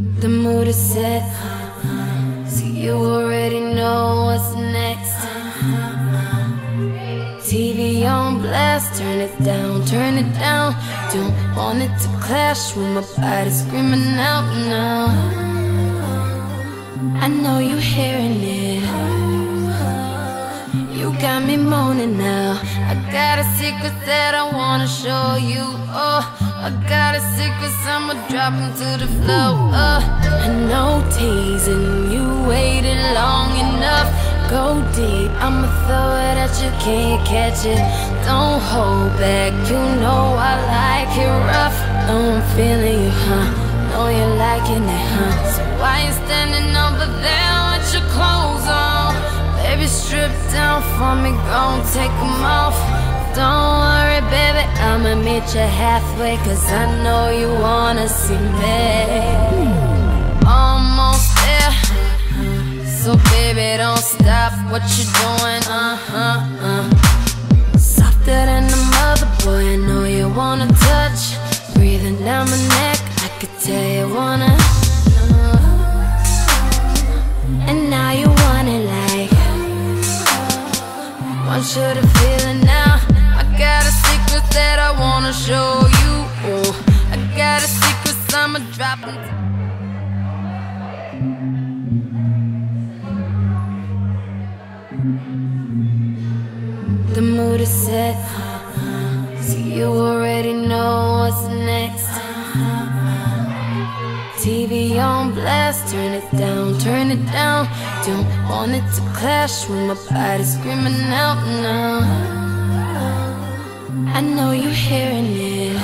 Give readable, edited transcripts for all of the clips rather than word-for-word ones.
The mood is set, so you already know what's next. TV on blast, turn it down, turn it down. Don't want it to clash with my body screaming out now. I know you hearing it, you got me moaning now. I got a secret that I wanna show you. Oh, I got a secret, I'ma drop 'em to the floor. I know teasing, you waited long enough. Go deep, I'ma throw it at you, can't catch it. Don't hold back, you know I like it rough. Oh, I'm feeling you, huh? Know you're liking it, huh? So why you standing over there with your clothes on? Baby, strip down for me, gon' take 'em off. Don't worry, baby, I'ma meet you halfway, 'cause I know you wanna see me. Almost there, so baby, don't stop what you doing, Softer than the mother, boy, I know you wanna touch. Breathing down my neck, I could tell you wanna. And now you want it like, want you to feel it now. I got a secret that I wanna show you. Oh, I got a secret, I'ma drop 'em. The mood is set, so you already know what's next. TV on blast, turn it down, turn it down. Don't want it to clash with my body screaming out now. I know you hearing it,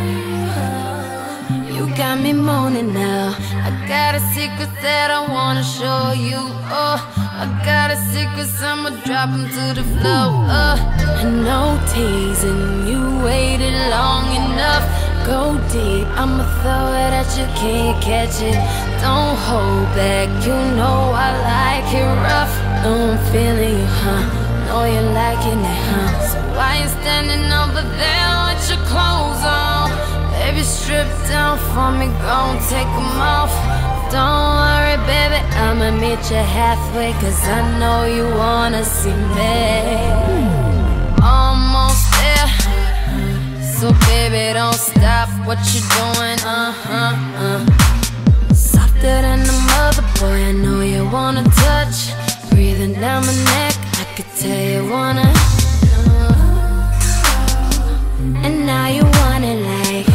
you got me moaning now. I got a secret that I wanna show you. Oh, I got a secret, I'ma drop 'em to the floor. I know teasing, you waited long enough. Go deep, I'ma throw it at you, can't catch it. Don't hold back, you know I like it rough. Oh, I'm feeling you, huh? Know you're liking it, huh? So why you standing over there with your clothes on? Baby, strip down for me, gon' take 'em off. Don't worry, baby, I'ma meet you halfway, 'cause I know you wanna see me. Almost there, so baby, don't stop what you doing, Softer than the mother, boy, I know you wanna touch. Breathing down my neck, I could tell you wanna. And now you want it like,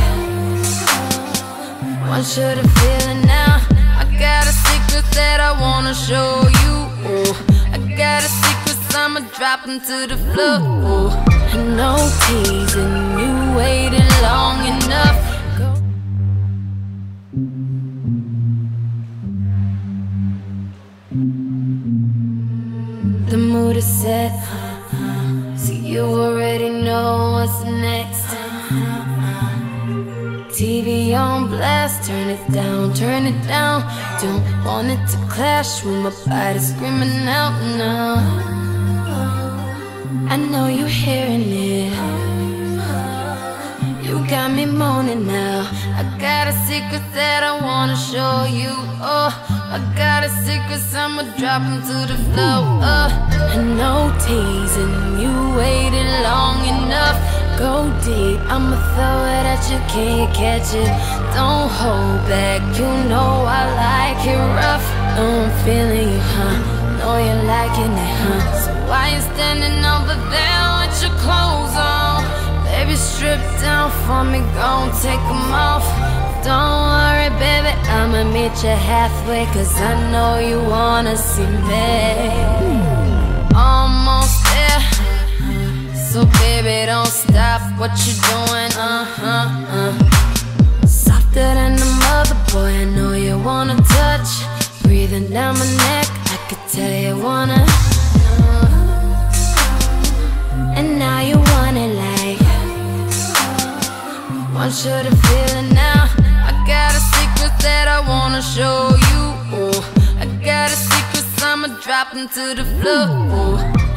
want you to feel it now. I got a secret that I wanna show you. Oh, I got a secret, I'ma drop 'em to the floor. Oh, I know teasing, you waited long enough. The mood is set, so you already know what's next. TV on blast, turn it down, turn it down. Don't want it to clash with my body screaming out now. I know you hearing it, you got me moaning now. I got a secret that I wanna show you. Oh, I got a secret, I'ma drop 'em to the floor. I know teasing, you waited long enough. Go deep, I'ma throw it at you, can't catch it. Don't hold back, you know I like it rough. Oh, I'm feeling you, huh? Know you're liking it, huh? So why you standing over there with your clothes on? Baby, strip down for me, gon' take 'em off. Don't worry, baby, I'ma meet you halfway, 'cause I know you wanna see me. Almost there, so baby, don't stop what you doing, Softer than the mother, boy, I know you wanna touch. Breathing down my neck, I could tell you wanna. And now you want it like, want you to feel it now. I got a secret that I wanna show you. Oh, I got a secret, I'ma drop 'em to the floor. Oh.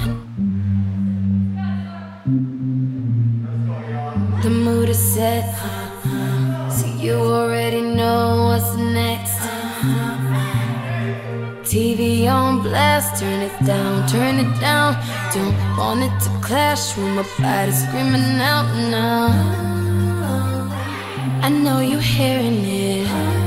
The mood is set, so you already know what's next. TV on blast, turn it down, turn it down. Don't want it to clash with my body screaming out now. I know you're hearing it.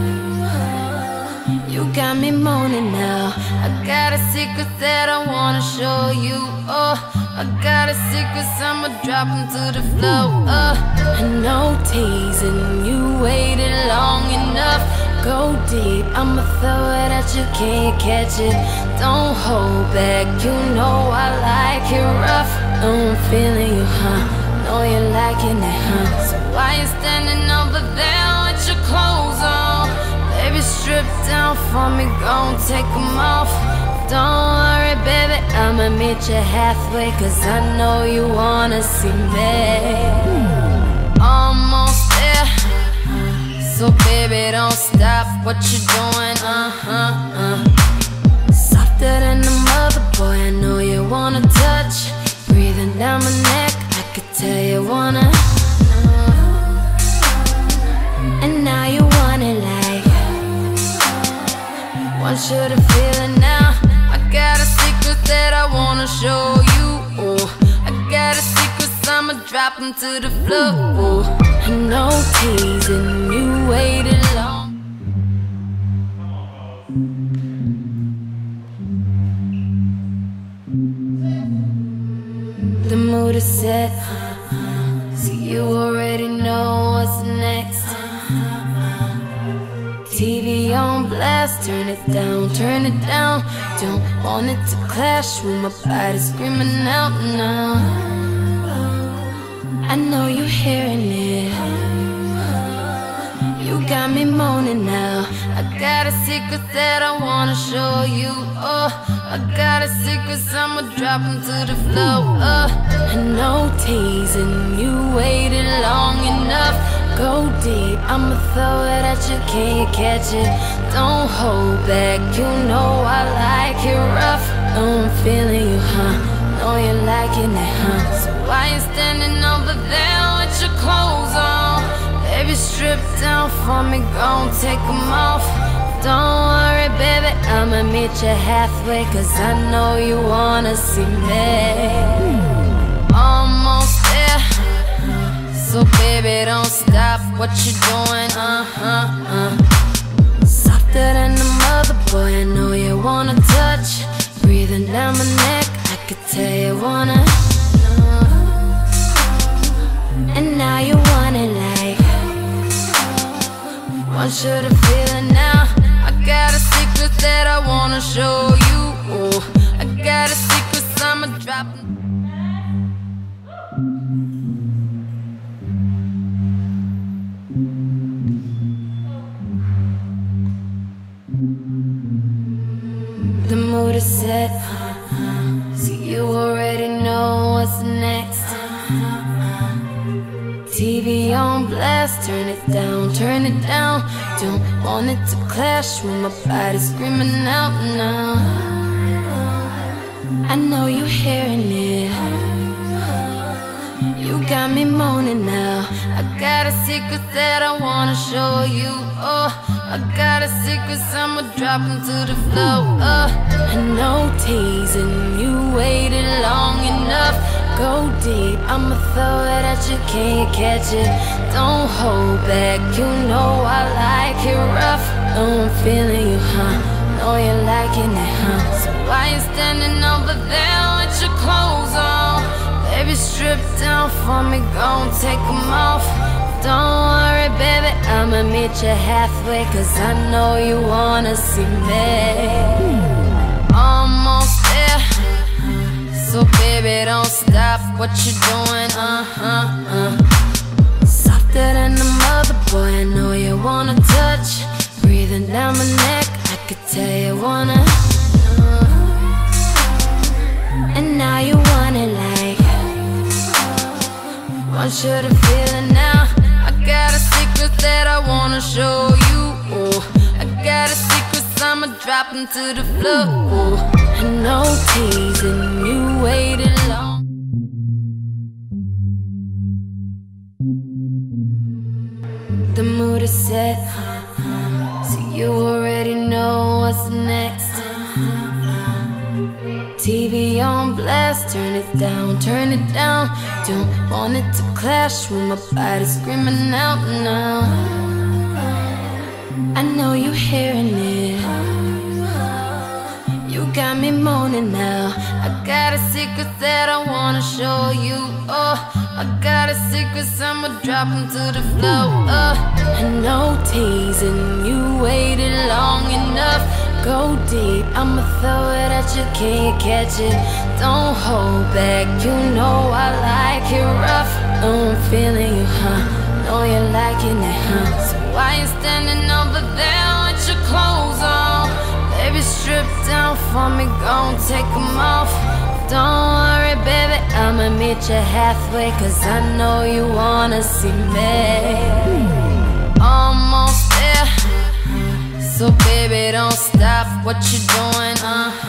You got me moaning now. I got a secret that I wanna show you. Oh, I got a secret, I'ma drop 'em to the floor. And no teasing, you waited long enough. Go deep, I'ma throw it at you, can't catch it. Don't hold back, you know I like it rough. I'm feeling you, huh? Know you're liking it, huh? So why you standing over there with your clothes on? Baby, strip down for me, gon' take 'em off. Don't worry, baby, I'ma meet you halfway, 'cause I know you wanna see me. Almost there. So baby, don't stop what you doing, Softer than the mother, boy, I know you wanna touch. Breathing down my neck, I could tell you wanna. And now you want it like, want you to feel it now. I got a secret that I wanna show you. Oh, I got a secret, I'ma drop 'em to the floor. Oh, no teasing, you waited long. The mood is set, so you already know what's next. TV on blast, turn it down, turn it down. Don't want it to clash with my body screaming out now. I know you're hearing it. You got me moaning now. I got a secret that I wanna show you. Oh, I got a secret, I'ma drop 'em to the floor. And no teasing, you waited long enough. Go deep, I'ma throw it at you, can't catch it. Don't hold back, you know I like it rough. I'm feeling you, huh? Know you're liking it, huh? So why you standing over there with your clothes on? Baby, strip down for me, gon' take 'em off. Don't worry, baby, I'ma meet you halfway, 'cause I know you wanna see me. Almost there. So baby, don't stop what you doing, Softer than the mother, boy, I know you wanna touch. Breathing down my neck, I could tell you wanna. And now you want it like, want you to feel it now. I got a secret that I wanna show you. Oh, I got a secret, I'ma drop 'em. The mood is set, so you already know what's next. TV on blast, turn it down, turn it down. Don't want it to clash with my body screaming out now. I know you're hearing it. You got me moaning now. I got a secret that I wanna show you. Oh, I got a secret, I'ma drop 'em to the floor. And no teasing, you waited long enough. Go deep, I'ma throw it at you, can't catch it. Don't hold back, you know I like it rough. I'm feeling you, huh? Know you're liking it, huh? So why you standing over there with your clothes on? Baby, strip down for me, gon' take 'em off. Don't worry, baby, I'ma meet you halfway, 'cause I know you wanna see me. Almost there. So baby, don't stop what you doing, Softer than the mother, boy, I know you wanna touch. Breathing down my neck, I could tell you wanna. And now you want it like, want you to feel it now. I got a secret that I wanna show you. Oh, I got a secret, I'ma drop 'em to the floor. Oh, and no teasing, you waited long. The mood is set, so you already know what's next. TV on blast, turn it down, turn it down. Don't want it to clash with my body screaming out now. I know you hearing it. You got me moaning now. I got a secret that I wanna show you. Oh, I got a secret, I'ma drop 'em to the floor. And no teasing, you waited long enough. Go deep, I'ma throw it at you, can't catch it. Don't hold back, you know I like it rough. Oh, I'm feeling you, huh? Know you're liking it, huh? So why you standing over there with your clothes on? Baby, strip down for me, gon' take 'em off. Don't worry, baby, I'ma meet you halfway, 'cause I know you wanna see me. Almost there. So baby, don't stop what you doing,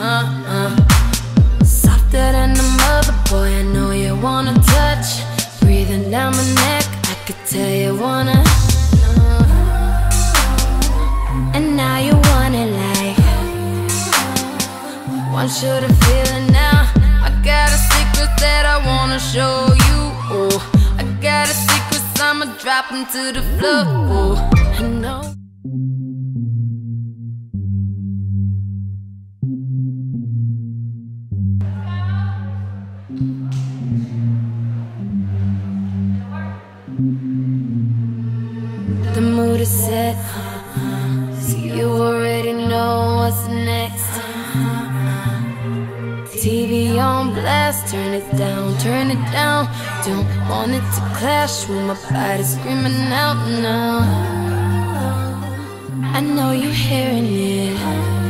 Softer than the mother, boy, I know you wanna touch. Breathing down my neck, I could tell you wanna. And now you want it like, want you to feel it now. I got a secret that I wanna show you. Oh, I got a secret, I'ma drop 'em to the floor. Oh, I know. The mood is set, so you already know what's next. TV on blast, turn it down, turn it down. Don't want it to clash with my body screaming out now. I know you hearing it.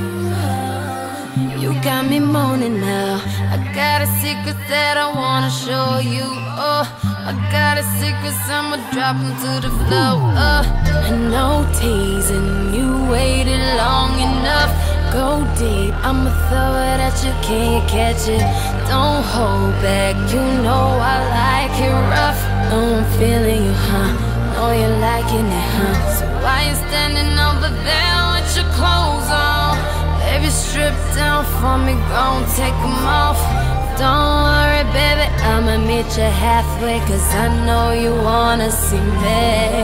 You got me moaning now. I got a secret that I wanna show you. Oh, I got a secret, I'ma drop 'em to the floor. And no teasing, you waited long enough. Go deep, I'ma throw it at you, can't catch it. Don't hold back, you know I like it rough. Oh, I'm feeling you, huh? Know you're liking it, huh? So why you standing over there with your clothes on? Baby, strip down for me, gon' take 'em off. Don't worry, baby, I'ma meet you halfway, 'cause I know you wanna see me.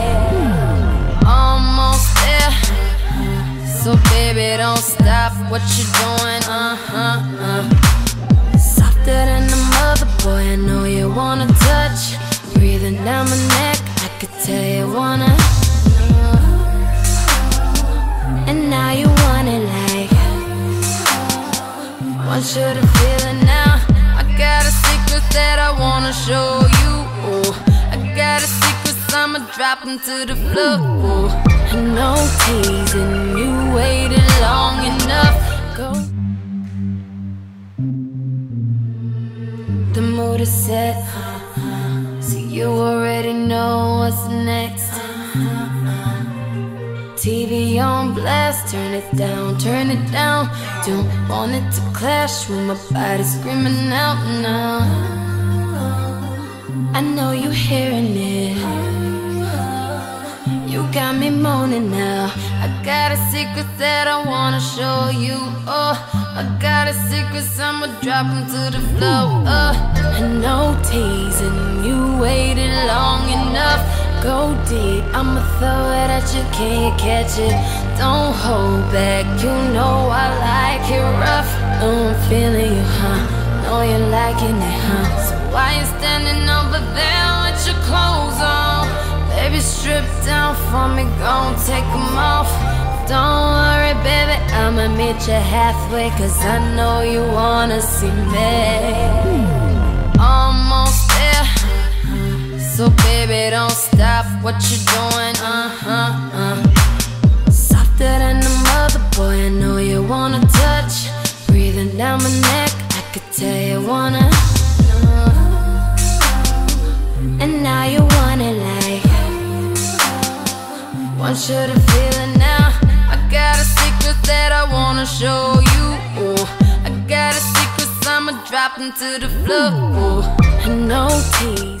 Almost there. So baby, don't stop what you doing, Softer than the mother, boy, I know you wanna touch. Breathing down my neck, I could tell you wanna. And now you want it like, want you to feel it now. I got a secret that I wanna show you. Oh, I got a secret, I'ma drop 'em to the floor. Oh, and no teasing, you waited long enough. Go. The mood is set, so you already know what's next. TV on blast, turn it down, turn it down. Don't want it to clash with my body screaming out now. I know you hearing it. You got me moaning now. I got a secret that I wanna show you. Oh, I got a secret, I'ma drop 'em to the floor. And no teasing, you waited long enough. Go deep, I'ma throw it at you, can't catch it. Don't hold back, you know I like it rough. Oh, I'm feeling you, huh? Know you're liking it, huh? So why you standing over there with your clothes on? Baby, strip down for me, gon' take 'em off. Don't worry, baby, I'ma meet you halfway, 'cause I know you wanna see me. Almost there. So baby, don't stop what you doing, Softer than the mother, boy, I know you wanna touch. Breathing down my neck, I could tell you wanna. And now you want it like, want you to feel it now. I got a secret that I wanna show you. Oh, I got a secret, I'ma drop 'em to the floor. Oh, and no tease.